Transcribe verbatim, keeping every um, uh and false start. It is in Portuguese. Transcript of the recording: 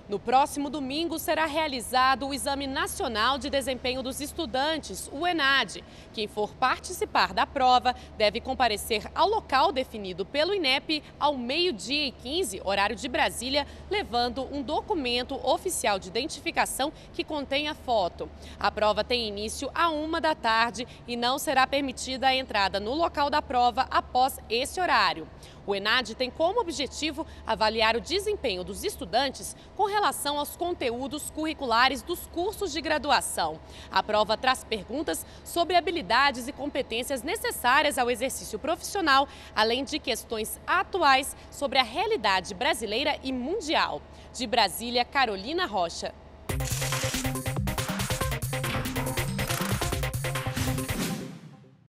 No próximo domingo será realizado o Exame Nacional de Desempenho dos Estudantes, o ENAD. Quem for participar da prova deve comparecer ao local definido pelo INEP ao meio-dia e quinze, horário de Brasília, levando um documento oficial de identificação que contenha foto. A prova tem início à uma da tarde e não será permitida a entrada no local da prova após esse horário. O ENAD tem como objetivo avaliar o desempenho dos estudantes com relação aos conteúdos curriculares dos cursos de graduação. A prova traz perguntas sobre habilidades e competências necessárias ao exercício profissional, além de questões atuais sobre a realidade brasileira e mundial. De Brasília, Carolina Rocha.